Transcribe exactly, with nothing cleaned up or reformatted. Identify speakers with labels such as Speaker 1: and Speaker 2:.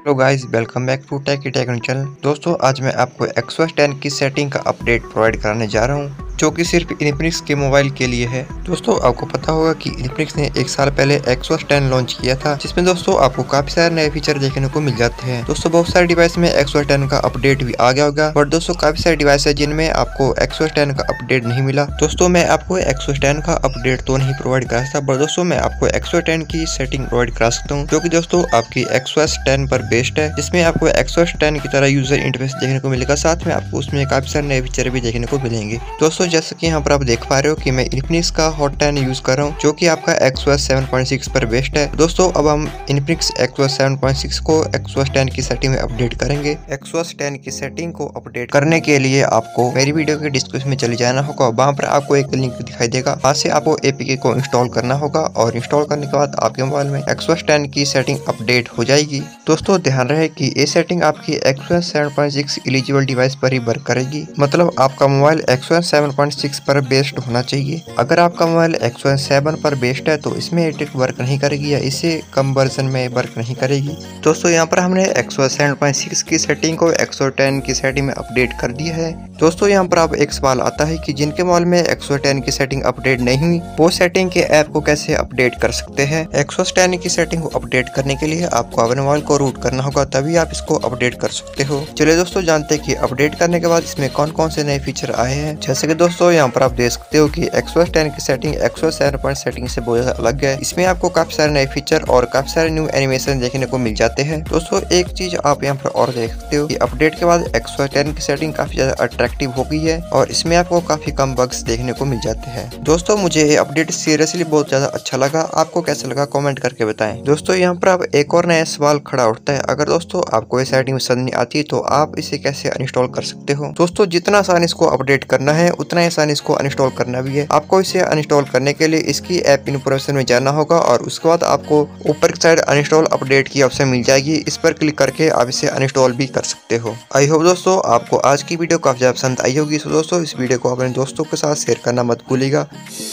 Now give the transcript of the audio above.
Speaker 1: Hello guys, welcome back to tech technical channel. दोस्तों, आज मैं आपको एक्सओएस टेन की सेटिंग का अपडेट प्रोवाइड कराने जा रहा हूं, जो कि सिर्फ इन्फिनिक्स के मोबाइल के लिए है। दोस्तों, आपको पता होगा कि इन्फिनिक्स ने एक साल पहले एक्सओएस टेन लॉन्च किया था, जिसमें दोस्तों आपको काफी सारे नए फीचर देखने को मिल जाते हैं। दोस्तों, बहुत सारे डिवाइस में एक्सओएस टेन का अपडेट भी आ गया होगा, बट दोस्तों काफी सारे डिवाइस है जिनमें आपको एक्सओएस टेन का अपडेट नहीं मिला। दोस्तों, मैं आपको एक्सओएस टेन का अपडेट तो नहीं प्रोवाइड करा सकता, बट दोस्तों मैं आपको एक्सओएस टेन की सेटिंग प्रोवाइड करा सकता हूँ, जो कि दोस्तों आपकी एक्सओएस टेन पर बेस्ड है, जिसमें आपको एक्सओएस टेन की तरह यूजर इंटरफेस देखने को मिलेगा। साथ में आपको उसमें काफी सारे नए फीचर भी देखने को मिलेंगे। दोस्तों, जैसे कि यहाँ पर आप देख पा रहे हो कि मैं इन्फिनिक्स का हॉट टेन यूज कर रहा हूँ, जो कि आपका एक्सओएस सेवन पॉइंट सिक्स पर बेस्ड है। दोस्तों, अब हम Infinix XOS seven point six को एक्सओएस टेन की सेटिंग में अपडेट करेंगे। एक्सओएस टेन की सेटिंग को अपडेट करने के लिए आपको मेरी वीडियो के डिस्क्रिप्शन में चले जाना होगा। वहां पर आपको एक लिंक दिखाई देगा, वहां से आपको एपीके को इंस्टॉल करना होगा और इंस्टॉल करने के बाद आपके मोबाइल में एक्सओएस टेन की सेटिंग अपडेट हो जाएगी। दोस्तों, ध्यान रहे कि ये सेटिंग आपकी XOS seven point six eligible device पर ही वर्क करेगी, मतलब आपका mobile XOS seven point six पर बेस्ड होना चाहिए। अगर आपका मोबाइल एक्सओएस सेवन पर बेस्ड है तो इसमें ये ट्रिक वर्क नहीं करेगी या इससे कम वर्जन में वर्क नहीं करेगी। दोस्तों, यहाँ पर हमने एक्सओएस सेवन पॉइंट सिक्स की सेटिंग को एक्सओएस टेन की सेटिंग में अपडेट कर दिया है। दोस्तों, यहाँ पर अब एक सवाल आता है कि जिनके मोबाइल में एक्सओएस टेन की सेटिंग अपडेट नहीं हुई, वो सेटिंग के ऐप को कैसे अपडेट कर सकते हैं। एक्सओएस टेन की सेटिंग को अपडेट करने के लिए आपको अपने मोबाइल को रूट करना होगा, तभी आप इसको अपडेट कर सकते हो। चलिए दोस्तों, जानते हैं कि अपडेट करने के बाद इसमें कौन कौन से नए फीचर आए हैं। जैसे कि दोस्तों यहाँ पर आप देख सकते हो कि एक्सओएस टेन की setting XOS seven point setting से बहुत ज्यादा अलग है। इसमें आपको काफी सारे नए फीचर और काफी सारे न्यू एनिमेशन देखने को मिल जाते हैं। दोस्तों, एक चीज आप यहाँ पर और देख सकते हो कि अपडेट के बाद एक्सओएस टेन की सेटिंग काफी ज्यादा अट्रैक्टिव हो गई है और इसमें आपको काफी कम बग्स देखने को मिल जाते हैं। दोस्तों, मुझे ये अपडेट सीरियसली बहुत ज्यादा अच्छा लगा। आपको कैसा लगा कमेंट करके बताएं। दोस्तों, यहाँ पर अब एक और नया सवाल खड़ा उठता है, अगर दोस्तों आपको ये सेटिंग समझ नहीं आती तो आप इसे कैसे अनइंस्टॉल कर सकते हो। दोस्तों, जितना आसान इसको अपडेट करना है उतना आसान इसको अनइंस्टॉल करना भी है। आपको इसे अनइंस्टॉल करने के लिए इसकी ऐप इन्फॉर्मेशन में जाना होगा और उसके बाद आपको ऊपर की साइड अनइंस्टॉल अपडेट की ऑप्शन मिल जाएगी। इस पर क्लिक करके आप इसे अनइंस्टॉल भी कर सकते हो। आई होप दोस्तों आपको आज की वीडियो काफी ज्यादा पसंद आई होगी। तो दोस्तों, इस वीडियो को अपने दोस्तों के साथ शेयर करना मत भूलिएगा।